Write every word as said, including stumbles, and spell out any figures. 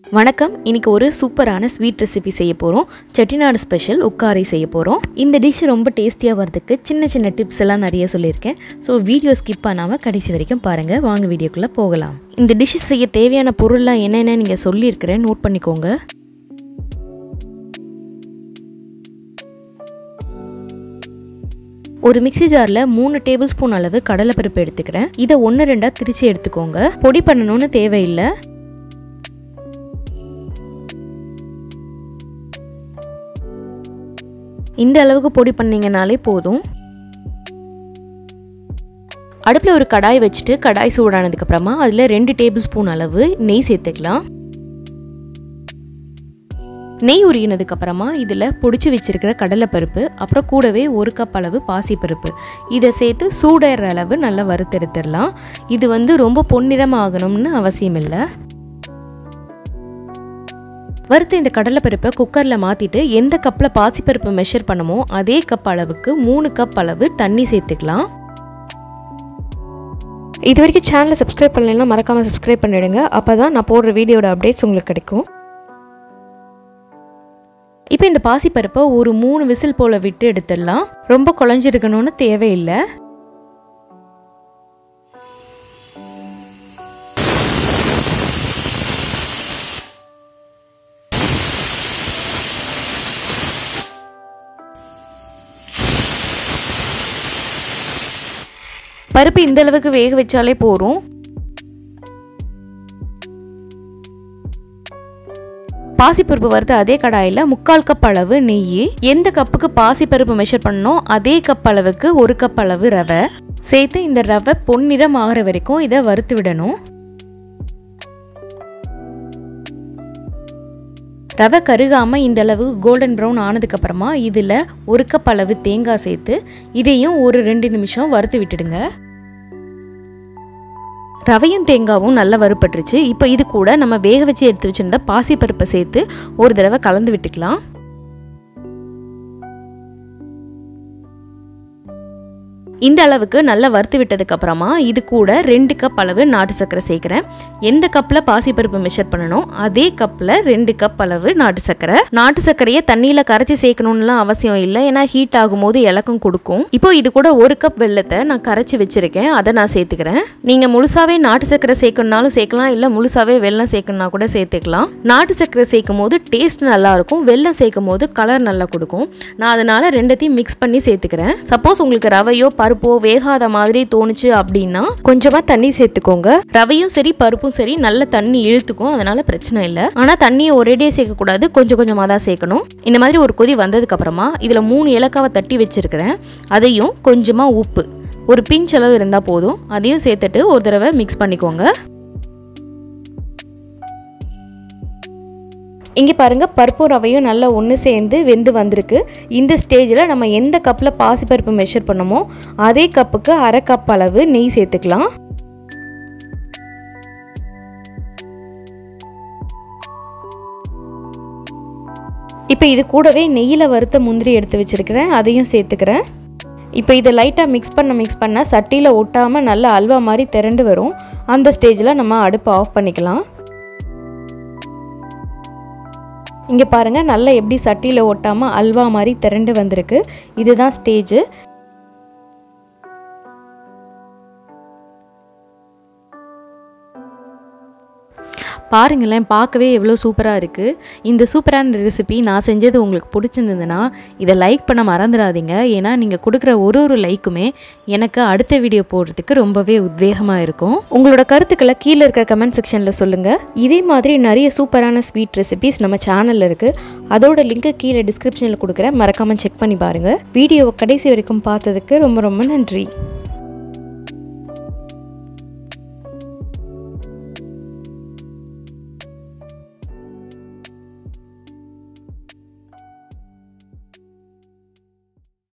வணக்கம். இன்னைக்கு ஒரு சூப்பரான ஸ்வீட் ரெசிபி செய்ய போகிறோம். செட்டிநாடு ஸ்பெஷல் உக்காரை செய்ய போகிறோம். இந்த டிஷ் ரொம்ப டேஸ்டியாக வரதுக்கு சின்ன சின்ன டிப்ஸ் எல்லாம் நிறைய சொல்லியிருக்கேன். ஸோ வீடியோ ஸ்கிப் பண்ணாமல் கடைசி வரைக்கும் பாருங்கள். வாங்க வீடியோக்குள்ளே போகலாம். இந்த டிஷ் செய்ய தேவையான பொருள்லாம் என்னென்ன நீங்கள் சொல்லியிருக்கிறேன், நோட் பண்ணிக்கோங்க. ஒரு மிக்ஸி ஜாரில் மூணு டேபிள் ஸ்பூன் அளவு கடலைப்பருப்பு எடுத்துக்கிறேன். இதை ஒன்று ரெண்டாக திரிச்சு எடுத்துக்கோங்க. பொடி பண்ணணும்னு தேவையில்லை. இந்த அளவுக்கு பொடி பண்ணிங்கனாலே போதும். அடுப்பில் ஒரு கடாய் வச்சுட்டு கடாய் சூடானதுக்கப்புறமா அதில் ரெண்டு டேபிள் ஸ்பூன் அளவு நெய் சேர்த்துக்கலாம். நெய் உருகினதுக்கப்புறமா இதில் பொடிச்சு வச்சிருக்கிற கடலைப்பருப்பு, அப்புறம் கூடவே ஒரு கப் அளவு பாசிப்பருப்பு இதை சேர்த்து சூடேற அளவு நல்லா வறுத்தெடுத்துடலாம். இது வந்து ரொம்ப பொன்னிறம் ஆகணும்னு அவசியம் இல்லை. வறுத்த இந்த கடலைப்பருப்பை குக்கரில் மாற்றிட்டு எந்த கப்பில் பாசிப்பருப்பு மெஷர் பண்ணுமோ அதே கப் அளவுக்கு மூணு கப் அளவு தண்ணி சேர்த்துக்கலாம். இது வரைக்கும் சேனலை சப்ஸ்கிரைப் பண்ணலைன்னா மறக்காமல் சப்ஸ்கிரைப் பண்ணிவிடுங்க. அப்போ தான் நான் போடுற வீடியோட அப்டேட்ஸ் உங்களுக்கு கிடைக்கும். இப்போ இந்த பாசிப்பருப்பை ஒரு மூணு விசில் போல் விட்டு எடுத்துடலாம். ரொம்ப குழஞ்சிருக்கணும்னு தேவையில்லை. பருப்பு இந்த அளவுக்கு வேக வச்சாலே போதும். பாசிப்பருப்பு வறுத்த அதே கடாயில் முக்கால் கப் அளவு நெய், எந்த கப்புக்கு பாசிப்பருப்பு மெஷர் பண்ணணும் அதே கப் அளவுக்கு ஒரு கப் அளவு ரவை சேர்த்து இந்த ரவை பொன்னிறம் ஆகிற வரைக்கும் இதை வறுத்து விடணும். ரவை கருகாமல் இந்த அளவு கோல்டன் ப்ரௌன் ஆனதுக்கப்புறமா இதில் ஒரு கப் அளவு தேங்காய் சேர்த்து இதையும் ஒரு ரெண்டு நிமிஷம் வறுத்து விட்டுடுங்க. ரவையும் தேங்காவும் நல்லா வறுப்பட்டுருச்சு. இப்போ இது கூட நம்ம வேக வச்சு எடுத்து வச்சுருந்த பாசிப்பருப்பை சேர்த்து ஒரு தடவை கலந்து விட்டுக்கலாம். இந்த அளவுக்கு நல்லா வறுத்து விட்டதுக்கு அப்புறமா இது கூட ரெண்டு கப் அளவு நாட்டு சர்க்கரை சேர்க்கிறேன். எந்த கப்பில் பாசிப்பருப்பு மெஷர் பண்ணணும் அதே கப்பில் ரெண்டு கப் அளவு நாட்டு சர்க்கரை. நாட்டு சர்க்கரையை தண்ணியில் கரைச்சி சேர்க்கணும்லாம் அவசியம் இல்லை, ஏன்னா ஹீட் ஆகும்போது இலக்கம் கொடுக்கும். இப்போ இது கூட ஒரு கப் வெல்லத்தை நான் கரைச்சி வச்சிருக்கேன், அதை நான் சேர்த்துக்கிறேன். நீங்கள் முழுசாவே நாட்டு சர்க்கரை சேர்க்கணுனாலும் சேர்க்கலாம், இல்லை முழுசாவே வெல்லம் சேர்க்கணும்னா கூட சேர்த்துக்கலாம். நாட்டு சர்க்கரை சேர்க்கும் போது டேஸ்ட் நல்லா இருக்கும், வெல்லம் சேர்க்கும் போது கலர் நல்லா கொடுக்கும். நான் அதனால ரெண்டத்தையும் மிக்ஸ் பண்ணி சேர்த்துக்கிறேன். சப்போஸ் உங்களுக்கு ரவையோ பருப்போ வேகாத மாதிரி தோணுச்சு அப்படின்னா கொஞ்சமா தண்ணி சேர்த்துக்கோங்க. ரவையும் சரி பருப்பும் சரி நல்ல தண்ணி இழுத்துக்கும், அதனால பிரச்சனை இல்லை. ஆனா தண்ணியை ஒரேடியே சேர்க்க கூடாது, கொஞ்சம் கொஞ்சமா தான் சேர்க்கணும். இந்த மாதிரி ஒரு கொதி வந்ததுக்கு அப்புறமா இதுல மூணு ஏலக்காவை தட்டி வச்சிருக்கிறேன். அதையும் கொஞ்சமா உப்பு ஒரு பிஞ்ச் அளவு இருந்தா போதும், அதையும் சேர்த்துட்டு ஒரு தடவை மிக்ஸ் பண்ணிக்கோங்க. இங்கே பாருங்கள், பருப்பும் ரவையும் நல்லா ஒன்று சேர்ந்து வெந்து வந்திருக்கு. இந்த ஸ்டேஜில் நம்ம எந்த கப்பில் பாசிப்பருப்பு மெஷர் பண்ணமோ அதே கப்புக்கு அரை கப் அளவு நெய் சேர்த்துக்கலாம். இப்போ இது கூடவே நெய்யில் வறுத்த முந்திரி எடுத்து வச்சுருக்கிறேன், அதையும் சேர்த்துக்கிறேன். இப்போ இதை லைட்டாக மிக்ஸ் பண்ண மிக்ஸ் பண்ண சட்டியில் ஒட்டாமல் நல்லா அல்வா மாதிரி திரண்டு வரும். அந்த ஸ்டேஜில் நம்ம அடுப்பை ஆஃப் பண்ணிக்கலாம். இங்கே பாருங்கள், நல்லா எப்படி சட்டியில் ஒட்டாமல் அல்வா மாதிரி திரண்டு வந்திருக்கு. இதுதான் ஸ்டேஜு. பாருங்களேன், பார்க்கவே எவ்வளோ சூப்பராக இருக்குது. இந்த சூப்பரான ரெசிபி நான் செஞ்சது உங்களுக்கு பிடிச்சிருந்ததுன்னா இதை லைக் பண்ண மறந்துடாதீங்க. ஏன்னா நீங்கள் கொடுக்குற ஒரு ஒரு லைக்குமே எனக்கு அடுத்த வீடியோ போடுறதுக்கு ரொம்பவே உத்வேகமாக இருக்கும். உங்களோட கருத்துக்களை கீழே இருக்கிற கமெண்ட் செக்ஷனில் சொல்லுங்கள். இதே மாதிரி நிறைய சூப்பரான ஸ்வீட் ரெசிபிஸ் நம்ம சேனலில் இருக்குது. அதோட லிங்க்கு கீழே டிஸ்கிரிப்ஷனில் கொடுக்குறேன், மறக்காமல் செக் பண்ணி பாருங்கள். வீடியோவை கடைசி வரைக்கும் பார்த்ததுக்கு ரொம்ப ரொம்ப நன்றி.